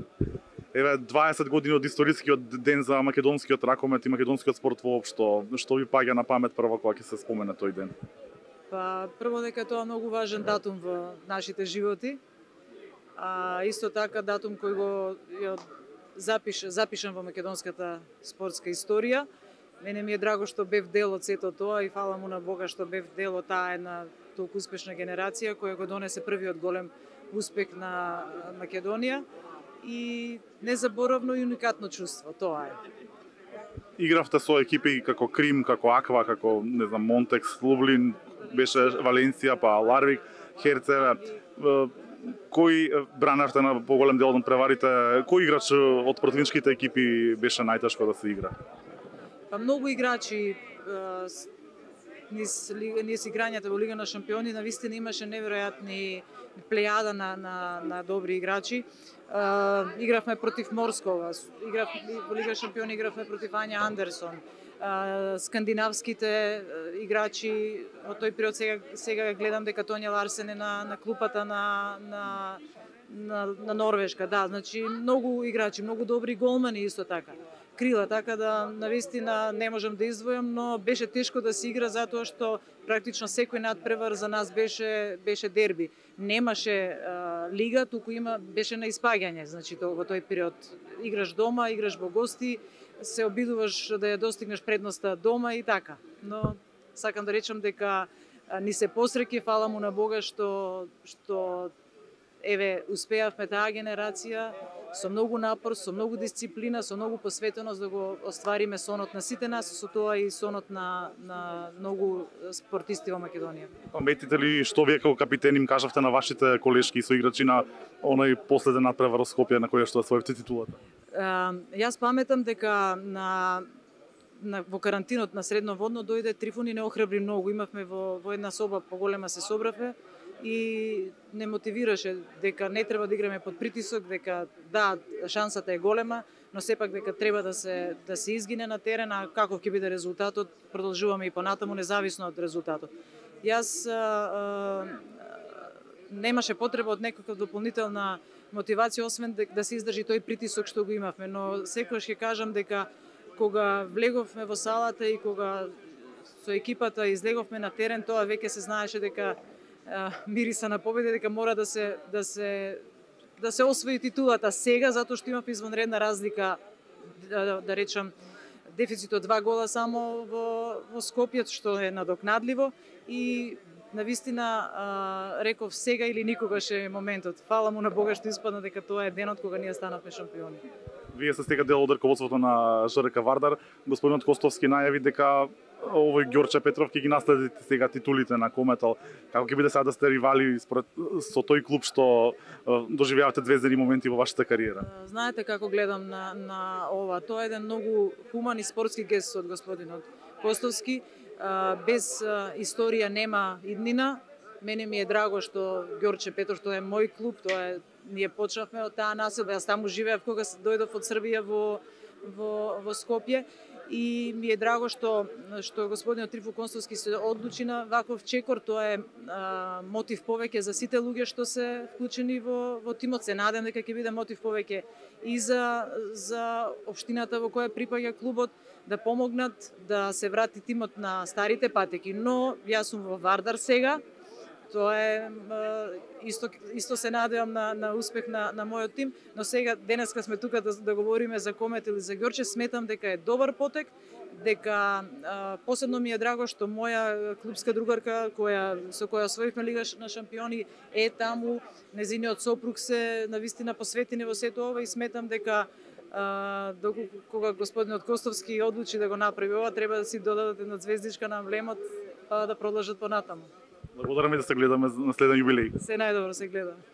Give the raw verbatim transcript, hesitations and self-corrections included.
Еве дваесет години од историскиот ден за македонскиот ракомет и македонскиот спорт воопшто. Што ви паѓа на памет прво кога ќе се спомене тој ден? Па прво дека тоа е многу важен датум во нашите животи. А исто така датум кој го ја запиш, запишан во македонската спортска историја. Мене ми е драго што бев дел од сето тоа и фала му на Бога што бев дел од таа една толку успешна генерација која го донесе првиот голем успех на Македонија и незаборавно и уникатно чувство, тоа е. Игравте со екипи како Крим, како Аква, како не знам Монтекс, Лублин, беше Валенсија, па Ларвик, Херцеве. Кој бранарте на поголем дел од преварите? Кој играч од противничките екипи беше најтешко да се игра? Па многу играчи низ, низ играњата во Лига на шампиони навистина имаше неверојатни плејада на, на, на добри играчи. Uh, игравме против Морскова, играв, во Лига шампиони игравме против Ања Андерсон. Uh, скандинавските uh, играчи во тој период сега сега гледам дека Тоња Ларсен е на на клупата на на на, на Норвешка, да, значи многу играчи, многу добри голмани исто така. Крила, така да навистина не можам да издвојам, но беше тешко да се игра затоа што практично секој надпревар за нас беше беше дерби. Немаше а, лига, туку има беше на испаѓање, значи то, во тој период играш дома, играш во гости, се обидуваш да ја достигнеш предноста дома и така. Но сакам да речам дека а, ни се посреќи, фала му на Бога што што еве успеавме таа генерација со многу напор, со многу дисциплина, со многу посветеност да го оствариме сонот на сите нас, со тоа и сонот на на многу спортисти во Македонија. Паметите ли што вие како капитен им кажавте на вашите колешки и соиграчи на оној последен надпревар во Скопје на која што освоивте титулата? Uh, јас паметам дека на на во карантинот на средноводно дојде Трифон и не охрабри многу. Имавме во во една соба поголема се собравме и не мотивираше дека не треба да играме под притисок, дека да, шансата е голема, но сепак дека треба да се да се изгине на терен, а каков ќе биде резултатот, продолжуваме и понатаму независно од резултатот. Јас а, а, немаше потреба од некаква дополнителна мотивација освен да се издржи тој притисок што го имавме, но секогаш ќе кажам дека кога влеговме во салата и кога со екипата излеговме на терен, тоа веќе се знаеше дека мириса на победа, дека мора да се да се да се освои титулата сега затоа што имав извонредна разлика, да, да речам дефицит од два гола само во во Скопје, што е надокнадливо и навистина а, реков сега или никогаш е моментот. Фала му на Бога што испадна дека тоа е денот кога ние станавме шампиони. Вие сте сега дел од раководството на ЖРК Вардар. Господинот Костовски најави дека овој Ѓорче Петров ќе ги наследите сега титулите на Кометал. Како ќе биде сега да сте ривали според со тој клуб што доживеавате звездени моменти во вашата кариера? Знаете како гледам на на ова, тоа е еден многу хуман и спортски гест од господинот Костовски. Без историја нема иднина. Мене ми е драго што Ѓорче Петров, тоа е мој клуб, тоа е ние почнавме од таа населба. Јас таму живеев кога дојдов од Србија во во во Скопје и ми е драго што што господинот Трифо Костовски се одлучи на ваков чекор. Тоа е а, мотив повеќе за сите луѓе што се вклучени во во тимот. Се надам дека ќе биде мотив повеќе и за за општината во која припаѓа клубот, да помогнат да се врати тимот на старите патеки. Но јас сум во Вардар сега. Тоа е исто исто се надевам на на успех на на мојот тим, но сега денеска сме тука да да говориме за Комет или за Ѓорче, сметам дека е добар потек, дека а, посебно ми е драго што моја клубска другарка која со која освоивме Лига на шампиони е таму, незиниот сопруг се навистина посветени во сето ова и сметам дека а, доколку кога господинот Костовски одлучи да го направи ова, треба да си додадат една звездичка на емблемот па да продолжат понатаму. Благодарам и да се гледаме на следен јубилеј. Се најдобро се гледа.